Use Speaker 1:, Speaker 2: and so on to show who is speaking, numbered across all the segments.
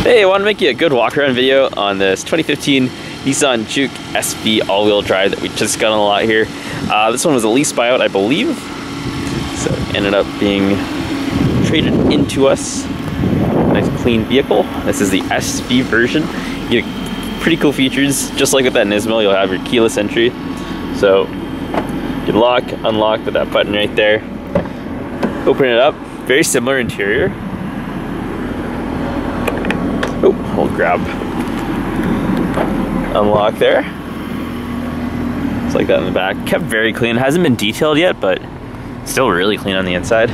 Speaker 1: Hey, I want to make you a good walk-around video on this 2015 Nissan Juke SV all-wheel drive that we just got on the lot here. This one was a lease buyout, I believe, so it ended up being traded into us. Nice clean vehicle. This is the SV version. You get pretty cool features, just like with that Nismo. You'll have your keyless entry, so you can lock, unlock with that button right there. Open it up. Very similar interior. Oh, hold grab. Unlock there. It's like that in the back. Kept very clean. Hasn't been detailed yet, but still really clean on the inside.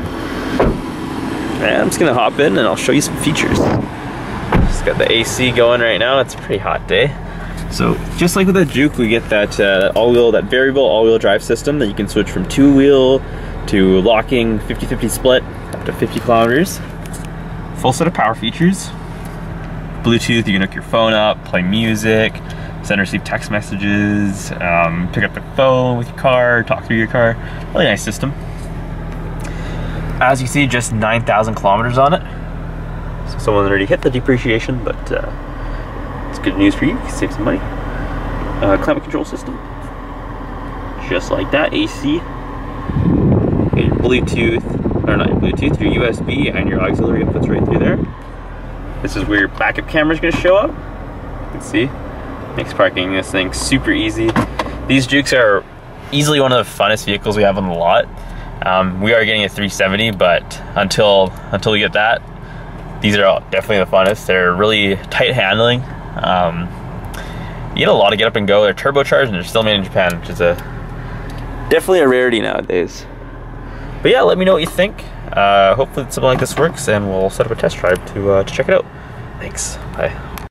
Speaker 1: And I'm just gonna hop in and I'll show you some features. Just got the AC going right now. It's a pretty hot day. So just like with the Juke, we get that that variable all-wheel drive system that you can switch from two-wheel to locking 50-50 split up to 50 kilometers. Full set of power features. Bluetooth, you can hook your phone up, play music, send and receive text messages, pick up the phone with your car, talk through your car. Really nice system. As you see, just 9,000 kilometers on it. So someone already hit the depreciation, but it's good news for you. You can save some money. Climate control system. Just like that, AC. Your Bluetooth, or not your Bluetooth, your USB and your auxiliary inputs right through there. This is where your backup camera is going to show up. You can see. Makes parking this thing super easy. These Jukes are easily one of the funnest vehicles we have on the lot. We are getting a 370, but until we get that, these are definitely the funnest. They're really tight handling. You get a lot of get up and go. They're turbocharged and they're still made in Japan, which is definitely a rarity nowadays. But yeah, let me know what you think. Hopefully something like this works, and we'll set up a test drive to check it out. Thanks. Bye.